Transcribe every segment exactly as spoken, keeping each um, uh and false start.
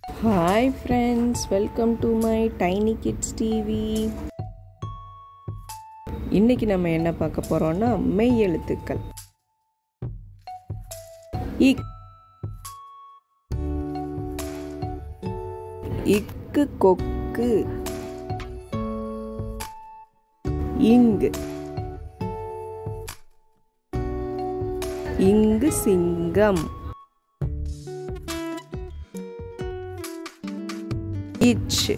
Hi friends, welcome to my Tiny Kids T V. இன்னைக்கு நம்ம என்ன பார்க்க போறோம்னா மெய் எழுத்துக்கள். இக் இக்கு கொக்கு, இங்கு இங்கு சிங்கம், இச்சு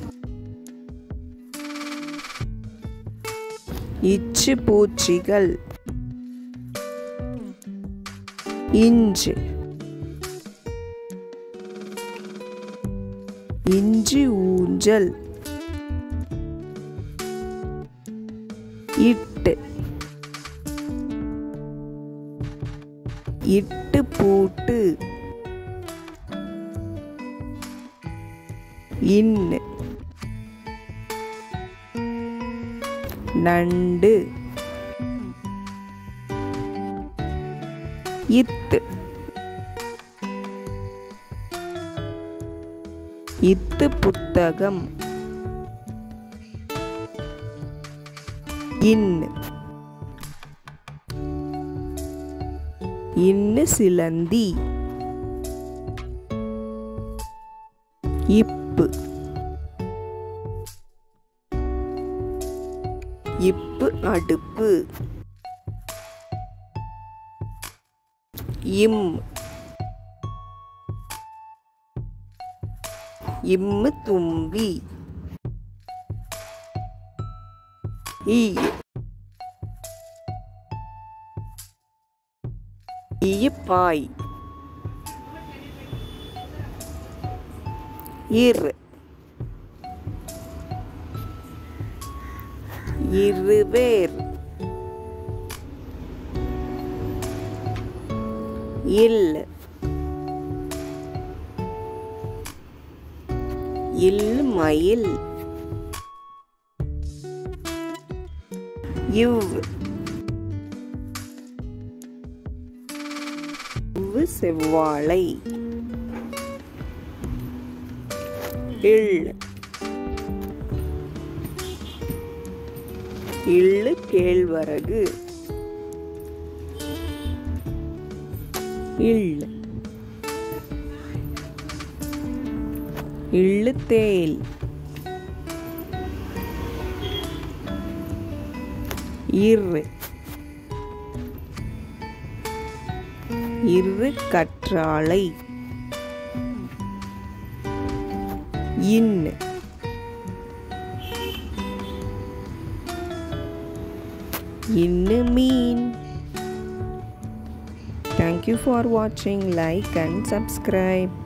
இச்சு பூச்சிகள், இஞ்சு இஞ்சி ஊஞ்சல், இட்டு இட்டு பூட்டு, இன்னு நண்டு, இத்து இத்து புத்தகம், இன்னு இன்னு சிலந்தி, இப்பு இப்பு அடுப்பு, இம் இம்மு தும்பி, ஈ ஈயப்பாய், இர் இருவேர், இல் இல் மயில், இவ் இவ் செவ்வாழை, இள் இள்ளு கேழ்வரகு, இள் இள்ளு தேல், இர் இரு கற்றாழை, இன் இன்னு மீன். Thank you for watching. Like and subscribe.